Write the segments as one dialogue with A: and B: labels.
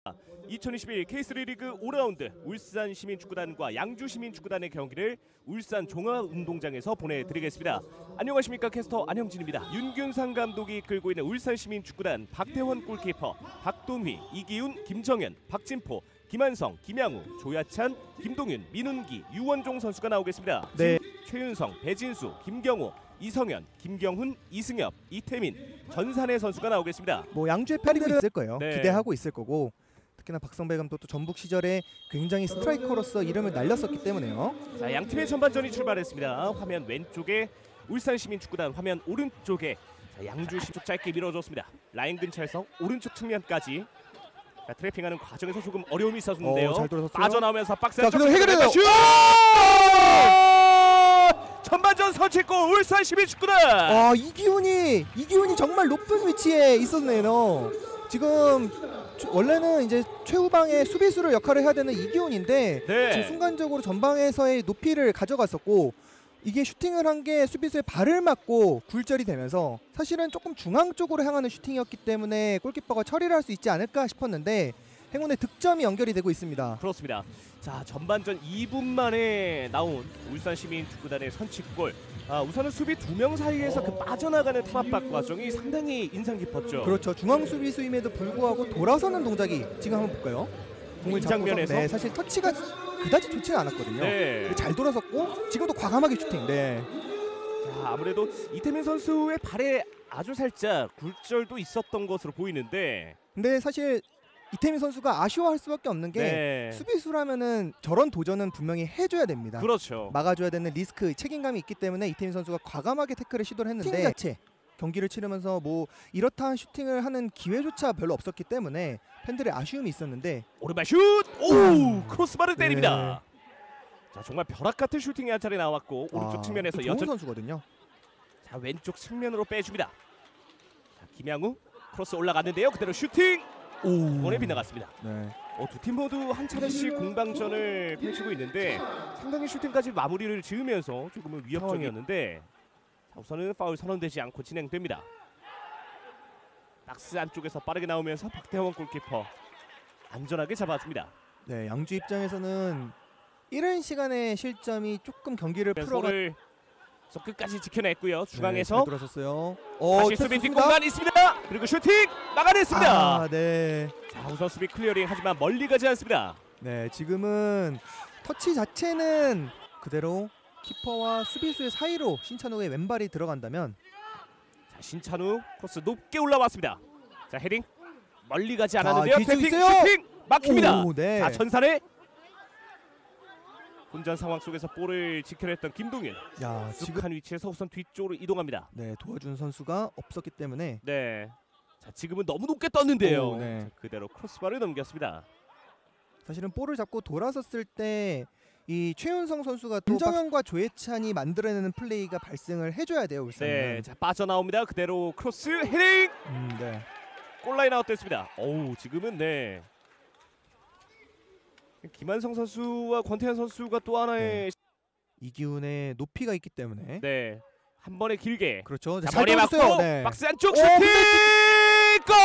A: 2021 K3 리그 5라운드 울산시민축구단과 양주시민축구단의 경기를 울산 종합운동장에서 보내드리겠습니다. 안녕하십니까, 캐스터 안형진입니다. 윤균상 감독이 이끌고 있는 울산시민축구단 박태원 골키퍼, 박동휘, 이기훈, 김정현, 박진포, 김한성, 김양우, 조야찬, 김동윤, 민훈기, 유원종 선수가 나오겠습니다.
B: 네.
A: 최윤성, 배진수, 김경호, 이성현, 김경훈, 이승엽, 이태민, 전산의 선수가 나오겠습니다.
B: 뭐 양주의 팬들은 있을 거예요.
A: 네.
B: 기대하고 있을 거고, 특히나 박성배 감독도 전북 시절에 굉장히 스트라이커로서 이름을 날렸었기 때문에요.
A: 자, 양 팀의 전반전이 출발했습니다. 화면 왼쪽에 울산시민축구단, 화면 오른쪽에 양주시민축 짧게 밀어줬습니다. 라인 근처에서 오른쪽 측면까지 트래핑하는 과정에서 조금 어려움이 있었는데요.
B: 잘 돌아섰어요.
A: 빠져나오면서 박스
B: 자,
A: 안쪽
B: 그대로 해결해요.
A: 슛! 전반전 선취골 울산시민축구단.
B: 이기훈이 정말 높은 위치에 있었네요. 지금 원래는 이제 최후방의 수비수를 역할을 해야 되는 이기훈인데
A: 네.
B: 지금 순간적으로 전방에서의 높이를 가져갔었고, 이게 슈팅을 한 게 수비수의 발을 맞고 굴절이 되면서 사실은 조금 중앙 쪽으로 향하는 슈팅이었기 때문에 골키퍼가 처리를 할 수 있지 않을까 싶었는데 행운의 득점이 연결이 되고 있습니다.
A: 그렇습니다. 자, 전반전 2분 만에 나온 울산시민축구단의 선취골. 우선은 수비 2명 사이에서 그 빠져나가는 타압박 과정이 상당히 인상 깊었죠.
B: 그렇죠. 중앙 수비수임에도 불구하고 돌아서는 동작이 지금 한번 볼까요? 공을
A: 이
B: 잡고서,
A: 장면에서
B: 네, 사실 터치가 그다지 좋지는 않았거든요.
A: 네.
B: 근데 잘 돌아섰고 지금도 과감하게 슈팅. 네.
A: 자, 아무래도 이태민 선수의 발에 아주 살짝 굴절도 있었던 것으로 보이는데,
B: 근데 사실 이태민 선수가 아쉬워할 수밖에 없는 게
A: 네.
B: 수비수라면은 저런 도전은 분명히 해줘야 됩니다.
A: 그렇죠.
B: 막아줘야 되는 리스크, 책임감이 있기 때문에 이태민 선수가 과감하게 태클을 시도를 했는데 슈팅 자체 경기를 치르면서 뭐 이렇다 한 슈팅을 하는 기회조차 별로 없었기 때문에 팬들의 아쉬움이 있었는데
A: 오른발 슛! 오! 크로스바를 때립니다. 자, 정말 벼락 같은 슈팅이 한 차례 나왔고 오른쪽 측면에서
B: 좋은 선수거든요.
A: 자, 왼쪽 측면으로 빼줍니다. 자, 김양우 크로스 올라갔는데요. 그대로 슈팅! 이번에 빗나갔습니다.
B: 네.
A: 두 팀 모두 한 차례씩 공방전을 펼치고 있는데 상당히 슈팅까지 마무리를 지으면서 조금은 위협적이었는데, 자, 우선은 파울 선언되지 않고 진행됩니다. 박스 안쪽에서 빠르게 나오면서 박태원 골키퍼 안전하게 잡아줍니다.
B: 네, 양주 입장에서는 이른 시간에 실점이 조금 경기를 풀어가.
A: 를 끝까지 지켜냈고요.
B: 네,
A: 중앙에서
B: 잘 돌아섰어요.
A: 다시 수비 뒷공간 있습니다. 그리고 슈팅 막아냈습니다.
B: 네.
A: 자, 우선 수비 클리어링, 하지만 멀리 가지 않습니다.
B: 네, 지금은 터치 자체는 그대로 키퍼와 수비수의 사이로 신찬욱의 왼발이 들어간다면,
A: 자, 신찬우 크로스 높게 올라왔습니다. 자, 헤딩 멀리 가지 않았는데요.
B: 뒤쪽
A: 태핑
B: 있어요.
A: 슈팅 막힙니다.
B: 오, 네.
A: 자, 전산의 혼전 상황 속에서 볼을 지켜냈던 김동윤.
B: 야, 지금
A: 지금 위치에서 우선 뒤쪽으로 이동합니다.
B: 네, 도와준 선수가 없었기 때문에
A: 네. 자, 지금은 너무 높게 떴는데요.
B: 오, 네.
A: 자, 그대로 크로스바를 넘겼습니다.
B: 사실은 볼을 잡고 돌아섰을 때 이 최윤성 선수가 또 김정현과 조혜찬이 만들어내는 플레이가 발생을 해줘야 돼요, 울산은.
A: 네, 자, 빠져나옵니다. 그대로 크로스 헤딩
B: 네.
A: 골라인 아웃됐습니다. 지금은 네. 김한성 선수와 권태현 선수가 또 하나의
B: 이기훈의 높이가 있기 때문에.
A: 네, 한 번에 길게.
B: 그렇죠.
A: 자,
B: 잘
A: 머리 맞고
B: 돌았어요. 네.
A: 박스 안쪽 슈팅 골!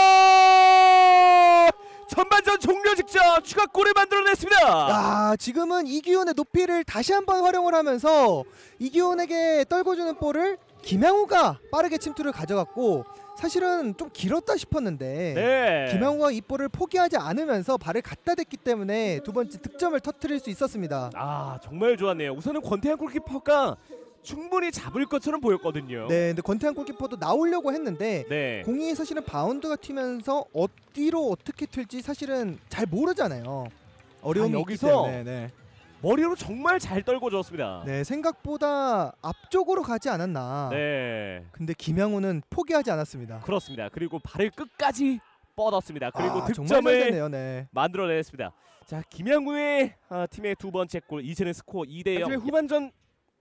A: 전반전 종료 직전 추가골을 만들어냈습니다.
B: 야, 지금은 이기훈의 높이를 다시 한번 활용을 하면서 이기훈에게 떨궈주는 볼을 김양우가 빠르게 침투를 가져갔고, 사실은 좀 길었다 싶었는데
A: 네.
B: 김양우가 이 볼을 포기하지 않으면서 발을 갖다 댔기 때문에 두 번째 득점을 터뜨릴 수 있었습니다.
A: 정말 좋았네요. 우선은 권태현 골키퍼가 충분히 잡을 것처럼 보였거든요.
B: 네, 근데 권태환 골키퍼도 나오려고 했는데
A: 네.
B: 공이 사실은 바운드가 튀면서 어디로 어떻게 튈지 사실은 잘 모르잖아요. 어려움이 있기
A: 여기서
B: 때문에. 네.
A: 머리로 정말 잘 떨궈줬습니다.
B: 네, 생각보다 앞쪽으로 가지 않았나.
A: 네.
B: 근데 김양우는 포기하지 않았습니다.
A: 그렇습니다. 그리고 발을 끝까지 뻗었습니다. 그리고
B: 정말 잘
A: 득점을
B: 됐네요. 네.
A: 만들어냈습니다. 자, 김양우의 팀의 두 번째 골, 이제는 스코어 2대0. 후반전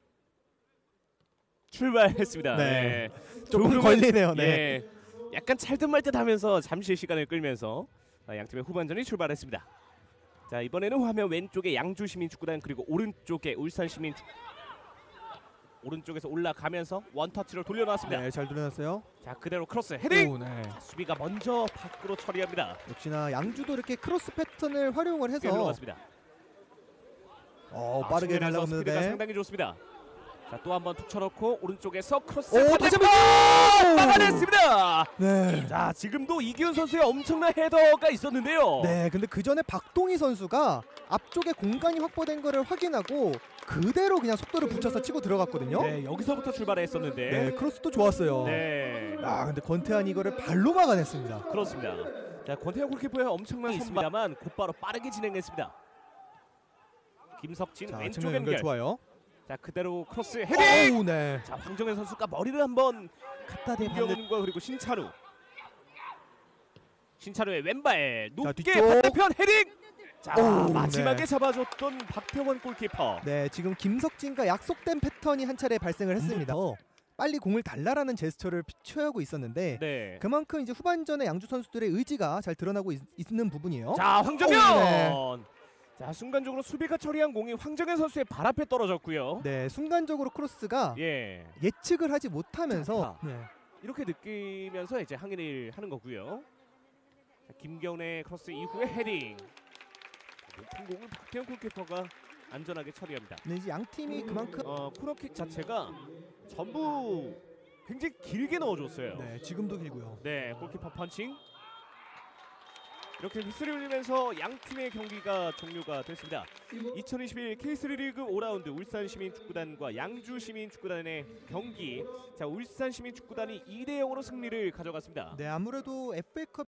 A: 출발했습니다.
B: 네.
A: 조금은,
B: 조금 걸리네요. 네.
A: 예, 약간 찰듯 말듯 하면서 잠시 시간을 끌면서 양팀의 후반전이 출발했습니다. 자, 이번에는 화면 왼쪽에 양주시민축구단, 그리고 오른쪽에 울산시민축구단. 오른쪽에서 올라가면서 원터치로 돌려놨습니다.
B: 네, 잘 돌려놨어요.
A: 자, 그대로 크로스 헤딩.
B: 오, 네.
A: 자, 수비가 먼저 밖으로 처리합니다.
B: 역시나 양주도 이렇게 크로스 패턴을 활용을 해서
A: 들어갔습니다.
B: 빠르게
A: 스피드가
B: 날라오는데.
A: 상당히 좋습니다. 자, 또 한번 툭 쳐놓고 오른쪽에서 크로스
B: 오, 다시
A: 반대쪽
B: 한번
A: 막아냈습니다.
B: 네.
A: 자, 지금도 이기훈 선수의 엄청난 헤더가 있었는데요.
B: 네, 근데 그 전에 박동희 선수가 앞쪽에 공간이 확보된 거를 확인하고 그대로 그냥 속도를 붙여서 치고 들어갔거든요.
A: 네, 여기서부터 출발했었는데.
B: 네, 크로스도 좋았어요.
A: 네.
B: 근데 권태환이 이거를 발로 막아냈습니다.
A: 그렇습니다. 자, 권태현 골키퍼의 엄청난 있습니다만 곧바로 빠르게 진행했습니다. 김석진
B: 자,
A: 왼쪽
B: 측면 연결
A: 연결.
B: 좋아요.
A: 자, 그대로 크로스 헤딩.
B: 오, 네.
A: 자, 황정현 선수가 머리를 한번 갖다 대병과 그리고 신찬우. 신찬우의 왼발 높게
B: 뒤쪽.
A: 반대편 헤딩. 자,
B: 오,
A: 마지막에
B: 네.
A: 잡아줬던 박태원 골키퍼.
B: 네, 지금 김석진과 약속된 패턴이 한 차례 발생을 했습니다. 빨리 공을 달라라는 제스처를 취하고 있었는데
A: 네.
B: 그만큼 이제 후반전에 양주 선수들의 의지가 잘 드러나고 있는 부분이에요.
A: 자, 황정현.
B: 오, 네.
A: 자, 순간적으로 수비가 처리한 공이 황정현 선수의 발 앞에 떨어졌고요.
B: 네, 순간적으로 크로스가
A: 예.
B: 예측을 하지 못하면서 네.
A: 이렇게 느끼면서 이제 항의를 하는 거고요. 자, 김경래 크로스 이후에 헤딩. 높은 공을 박태현 골키퍼가 안전하게 처리합니다.
B: 네, 이제 양 팀이 그만큼
A: 코너킥 자체가 전부 굉장히 길게 넣어줬어요.
B: 네, 지금도 길고요.
A: 네, 골키퍼 펀칭. 이렇게 휘슬이 울리면서 양 팀의 경기가 종료가 됐습니다. 2021 K3 리그 5라운드 울산시민축구단과 양주시민축구단의 경기. 자, 울산시민축구단이 2대 0으로 승리를 가져갔습니다.
B: 네, 아무래도 FA컵